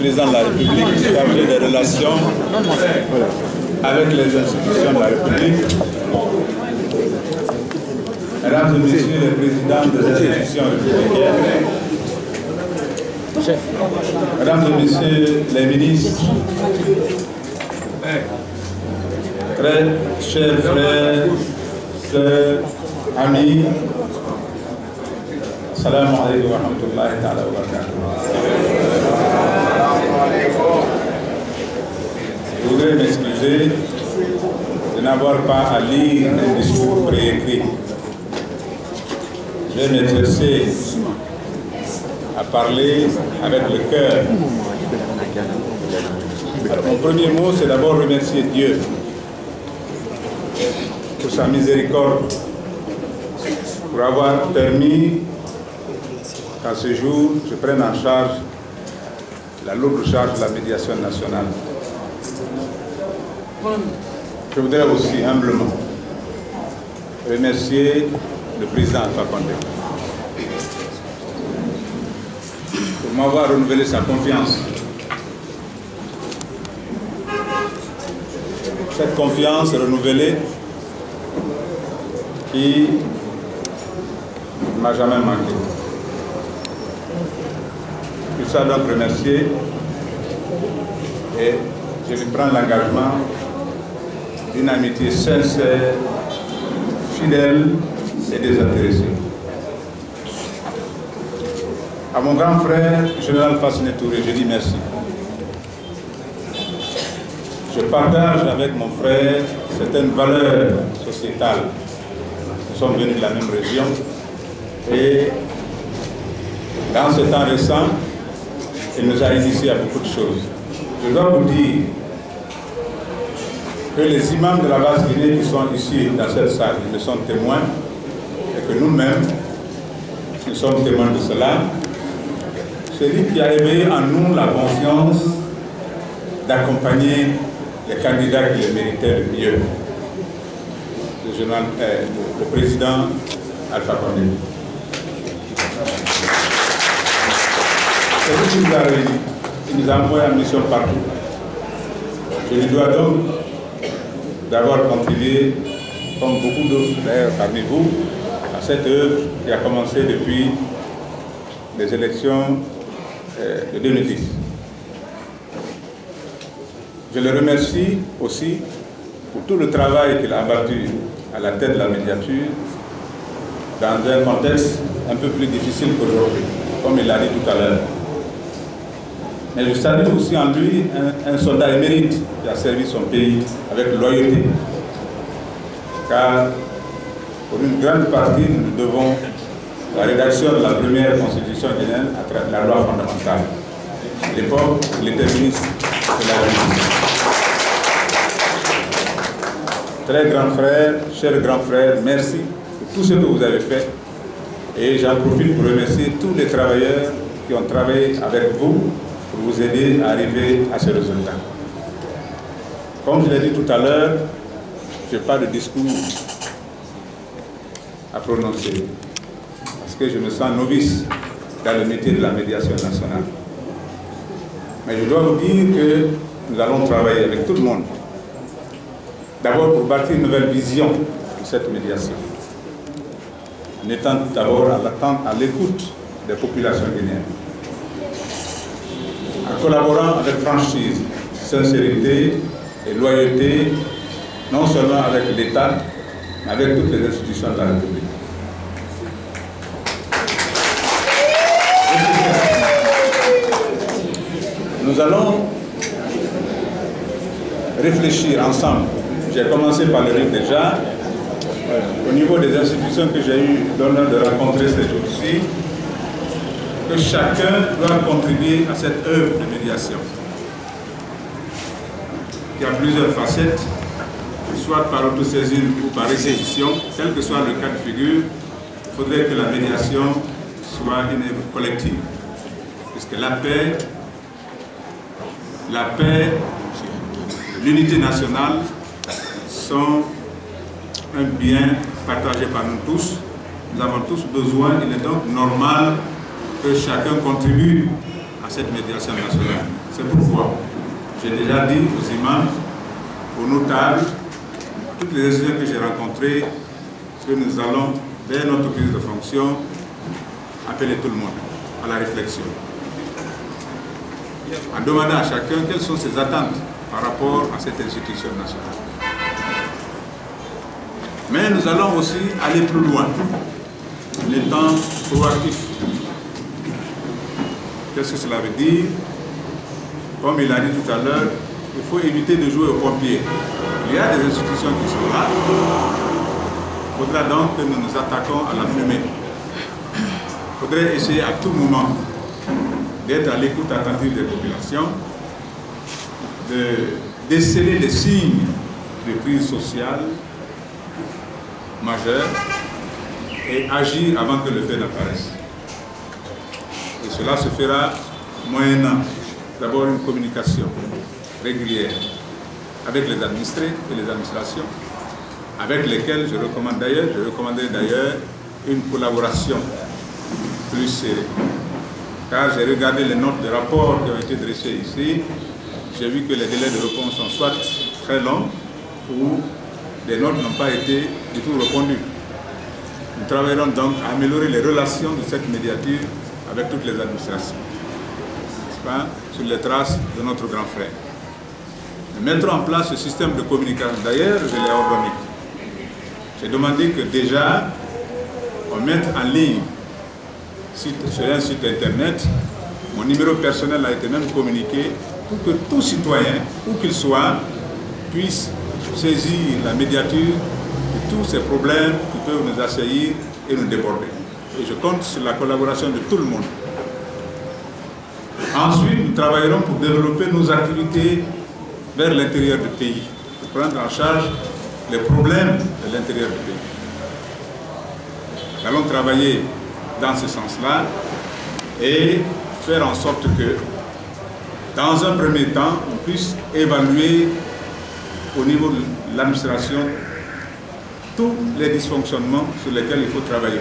président de la République chargé des relations avec les institutions de la République, Mesdames et Messieurs les présidents des institutions républicaines, Mesdames et Messieurs les ministres, très chers frères, sœurs, amis, Assalamu alaikum wa rahmatullahi wa barakatuh. Je voudrais m'excuser de n'avoir pas à lire un discours préécrit. Je vais m'exercer à parler avec le cœur. Alors, mon premier mot, c'est d'abord remercier Dieu pour sa miséricorde, pour avoir permis qu'à ce jour, je prenne en charge la lourde charge de la médiation nationale. Je voudrais aussi humblement remercier le président Alpha Condé pour m'avoir renouvelé sa confiance. Cette confiance renouvelée qui ne m'a jamais manqué. Je suis donc remercié et je lui prends l'engagement d'une amitié sincère, fidèle et désintéressée. À mon grand frère, général Fassine Touré, je dis merci. Je partage avec mon frère certaines valeurs sociétales. Nous sommes venus de la même région et dans ce temps récent, il nous a initiés à beaucoup de choses. Je dois vous dire que les imams de la Basse-Guinée qui sont ici dans cette salle, ils sont témoins et que nous-mêmes, nous sommes témoins de cela. Celui qui a éveillé en nous la conscience d'accompagner les candidats qui les méritaient le mieux. Le président Alpha Condé. C'est lui qui nous a réunis. Il nous a envoyé en mission partout. Je lui dois donc d'avoir contribué, comme beaucoup d'autres d'ailleurs parmi vous, à cette œuvre qui a commencé depuis les élections de 2010. Je le remercie aussi pour tout le travail qu'il a abattu à la tête de la médiature dans un contexte un peu plus difficile qu'aujourd'hui, comme il l'a dit tout à l'heure. Mais je salue aussi en lui un soldat émérite qui a servi son pays avec loyauté. Car pour une grande partie, nous devons la rédaction de la première constitution guinéenne à travers la loi fondamentale. À l'époque, il était ministre de la Justice. Très grand frère, cher grand frère, merci pour tout ce que vous avez fait. Et j'en profite pour remercier tous les travailleurs qui ont travaillé avec vous pour vous aider à arriver à ce résultat. Comme je l'ai dit tout à l'heure, je n'ai pas de discours à prononcer parce que je me sens novice dans le métier de la médiation nationale. Mais je dois vous dire que nous allons travailler avec tout le monde. D'abord pour bâtir une nouvelle vision de cette médiation, en étant d'abord à l'écoute des populations guinéennes, en collaborant avec franchise, sincérité et loyauté, non seulement avec l'État, mais avec toutes les institutions de la République. Nous allons réfléchir ensemble. J'ai commencé par le dire déjà, au niveau des institutions que j'ai eu l'honneur de rencontrer ces jours-ci, que chacun doit contribuer à cette œuvre de médiation, qui a plusieurs facettes, soit par autosaisine ou par réquisition, quel que soit le cas de figure, il faudrait que la médiation soit une œuvre collective, puisque la paix, l'unité nationale sont un bien partagé par nous tous. Nous avons tous besoin, il est donc normal que chacun contribue à cette médiation nationale. C'est pourquoi j'ai déjà dit aux imams, aux notables, à toutes les institutions que j'ai rencontrées, que nous allons, dès notre prise de fonction, appeler tout le monde à la réflexion. En demandant à chacun quelles sont ses attentes par rapport à cette institution nationale. Mais nous allons aussi aller plus loin, en étant proactifs. Qu'est-ce que cela veut dire? Comme il a dit tout à l'heure, il faut éviter de jouer aux pompiers. Il y a des institutions qui sont là. Il faudra donc que nous nous attaquons à la fumée. Il faudrait essayer à tout moment d'être à l'écoute attentive des populations, de déceler les signes de crise sociale majeure et agir avant que le fait n'apparaisse. Et cela se fera moyennant d'abord une communication régulière avec les administrés et les administrations, avec lesquels je recommanderai d'ailleurs une collaboration plus serrée. Car j'ai regardé les notes de rapport qui ont été dressées ici, j'ai vu que les délais de réponse sont soit très longs ou les notes n'ont pas été du tout répondues. Nous travaillerons donc à améliorer les relations de cette médiature avec toutes les administrations, n'est-ce pas, sur les traces de notre grand frère. Nous mettrons en place ce système de communication. D'ailleurs, je l'ai ordonné. J'ai demandé que déjà, on mette en ligne sur un site internet, mon numéro personnel a été même communiqué pour que tout citoyen, où qu'il soit, puisse saisir la médiature de tous ces problèmes qui peuvent nous assaillir et nous déborder. Et je compte sur la collaboration de tout le monde. Ensuite, nous travaillerons pour développer nos activités vers l'intérieur du pays, pour prendre en charge les problèmes de l'intérieur du pays. Nous allons travailler dans ce sens-là et faire en sorte que, dans un premier temps, on puisse évaluer au niveau de l'administration tous les dysfonctionnements sur lesquels il faut travailler.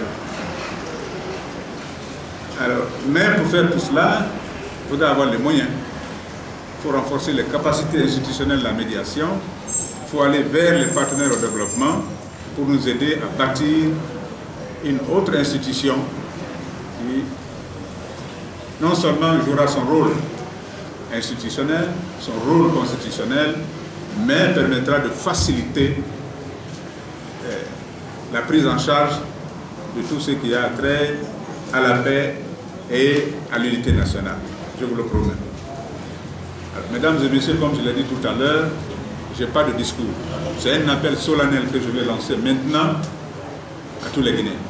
Alors, mais pour faire tout cela, il faudra avoir les moyens. Il faut renforcer les capacités institutionnelles de la médiation. Il faut aller vers les partenaires au développement pour nous aider à bâtir une autre institution qui non seulement jouera son rôle institutionnel, son rôle constitutionnel, mais permettra de faciliter la prise en charge de tout ce qui a trait à la paix et à l'unité nationale. Je vous le promets. Alors, mesdames et messieurs, comme je l'ai dit tout à l'heure, je n'ai pas de discours. C'est un appel solennel que je vais lancer maintenant à tous les Guinéens.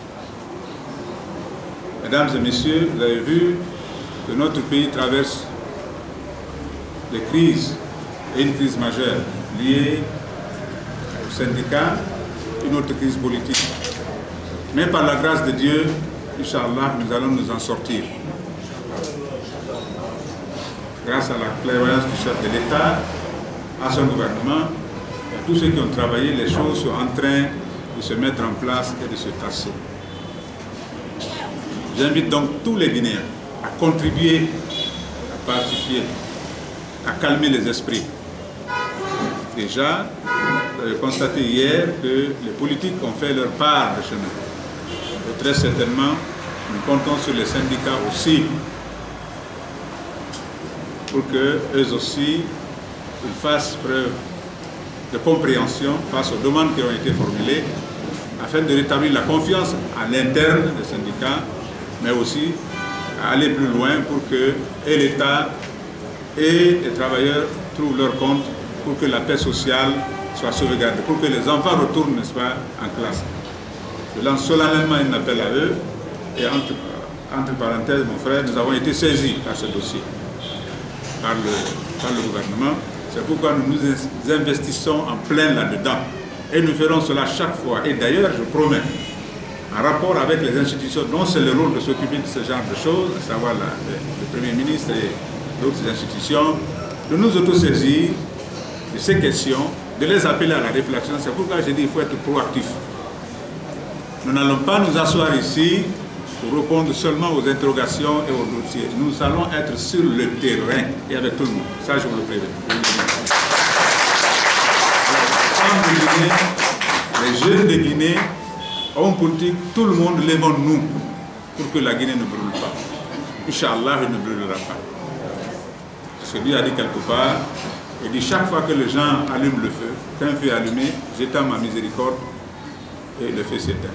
Mesdames et messieurs, vous avez vu que notre pays traverse des crises et une crise majeure liée au syndicat, une autre crise politique. Mais par la grâce de Dieu, Inch'Allah, nous allons nous en sortir. Grâce à la clairvoyance du chef de l'État, à son gouvernement, et à tous ceux qui ont travaillé, les choses sont en train de se mettre en place et de se tasser. J'invite donc tous les Guinéens à contribuer, à pacifier, à calmer les esprits. Déjà, vous avez constaté hier que les politiques ont fait leur part de chemin. Et très certainement, nous comptons sur les syndicats aussi, pour qu'eux aussi ils fassent preuve de compréhension face aux demandes qui ont été formulées, afin de rétablir la confiance à l'interne des syndicats, mais aussi à aller plus loin pour que et l'État et les travailleurs trouvent leur compte pour que la paix sociale soit sauvegardée, pour que les enfants retournent, n'est-ce pas, en classe. Je lance solennellement un appel à eux et entre parenthèses, mon frère, nous avons été saisis par ce dossier, par le gouvernement. C'est pourquoi nous nous investissons en plein là-dedans. Et nous ferons cela chaque fois. Et d'ailleurs, je promets, en rapport avec les institutions dont c'est le rôle de s'occuper de ce genre de choses, à savoir le Premier ministre et d'autres institutions, de nous autosaisir de ces questions, de les appeler à la réflexion. C'est pourquoi j'ai dit qu'il faut être proactif. Nous n'allons pas nous asseoir ici pour répondre seulement aux interrogations et aux dossiers. Nous allons être sur le terrain et avec tout le monde. Ça, je vous le préviens. Les jeunes de Guinée, hommes politiques, tout le monde, lèvons-nous pour que la Guinée ne brûle pas. Inch'Allah, elle ne brûlera pas. Celui a dit quelque part, il dit chaque fois que les gens allument le feu, qu'un feu est allumé, j'étends ma miséricorde et le feu s'éteint.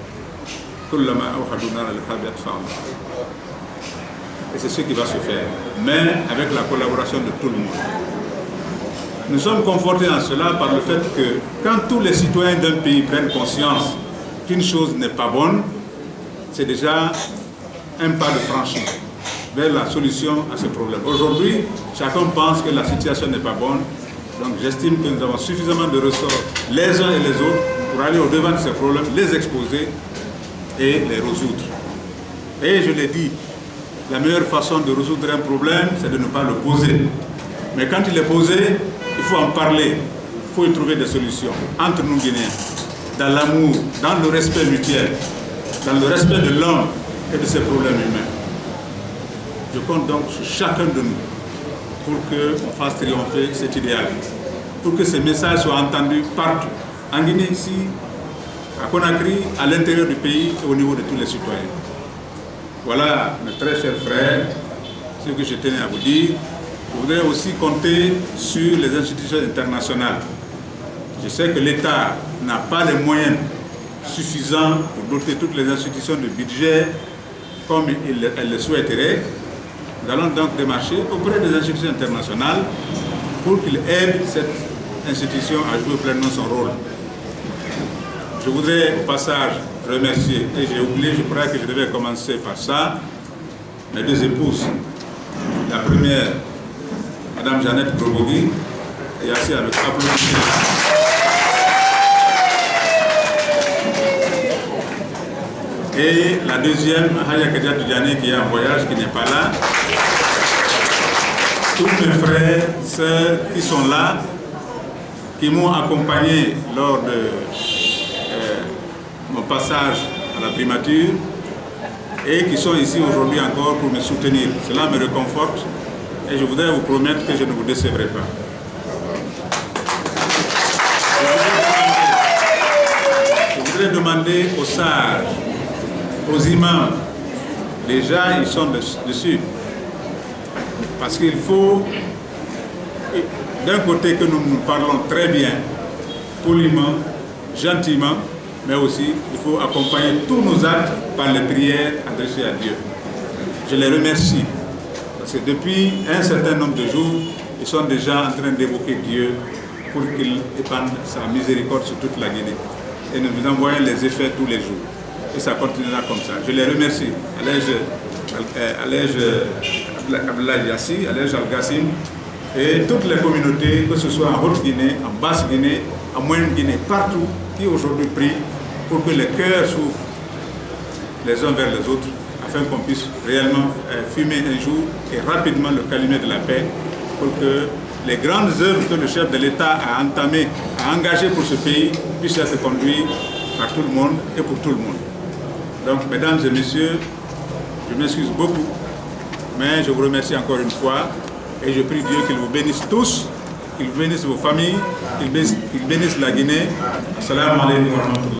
Et c'est ce qui va se faire, mais avec la collaboration de tout le monde. Nous sommes confortés en cela par le fait que quand tous les citoyens d'un pays prennent conscience qu'une chose n'est pas bonne, c'est déjà un pas de franchi vers la solution à ce problème. Aujourd'hui, chacun pense que la situation n'est pas bonne, donc j'estime que nous avons suffisamment de ressorts les uns et les autres pour aller au-devant de ces problèmes, les exposer et les résoudre. Et je l'ai dit, la meilleure façon de résoudre un problème, c'est de ne pas le poser. Mais quand il est posé, il faut en parler, il faut y trouver des solutions entre nous Guinéens, dans l'amour, dans le respect mutuel, dans le respect de l'homme et de ses problèmes humains. Je compte donc sur chacun de nous pour qu'on fasse triompher cet idéal, pour que ces messages soient entendus partout, en Guinée ici, à Conakry, à l'intérieur du pays et au niveau de tous les citoyens. Voilà, mes très chers frères, ce que je tenais à vous dire. Je voudrais aussi compter sur les institutions internationales. Je sais que l'État n'a pas les moyens suffisants pour doter toutes les institutions de budget comme elle le souhaiterait. Nous allons donc démarcher auprès des institutions internationales pour qu'ils aident cette institution à jouer pleinement son rôle. Je voudrais au passage remercier, et j'ai oublié, je crois que je devais commencer par ça, mes deux épouses. La première, Madame Jeannette Grobogui, et assis avec applaudissements. Et la deuxième, Haya Kadia Tudjane, qui est en voyage, qui n'est pas là. Tous mes frères, sœurs qui sont là, qui m'ont accompagné lors de mon passage à la primature et qui sont ici aujourd'hui encore pour me soutenir. Cela me réconforte et je voudrais vous promettre que je ne vous décevrai pas. Je voudrais demander aux sages, aux imams, déjà ils sont dessus, parce qu'il faut d'un côté que nous parlons très bien, poliment, gentiment, mais aussi il faut accompagner tous nos actes par les prières adressées à Dieu. Je les remercie, parce que depuis un certain nombre de jours, ils sont déjà en train d'évoquer Dieu pour qu'il épande sa miséricorde sur toute la Guinée. Et nous vous envoyons les effets tous les jours. Et ça continuera comme ça. Je les remercie. Alej Abdoulaye Yassi, Alej Al-Gassim, et toutes les communautés, que ce soit en Haute-Guinée, en Basse-Guinée, en Moyenne-Guinée, partout, qui aujourd'hui prient pour que les cœurs s'ouvrent les uns vers les autres, afin qu'on puisse réellement fumer un jour et rapidement le calumet de la paix, pour que les grandes œuvres que le chef de l'État a entamées, a engagées pour ce pays, puissent être conduites par tout le monde et pour tout le monde. Donc, mesdames et messieurs, je m'excuse beaucoup, mais je vous remercie encore une fois et je prie Dieu qu'il vous bénisse tous, qu'il bénisse vos familles, qu'il bénisse la Guinée. Assalamu alaikum wa rahmatullah.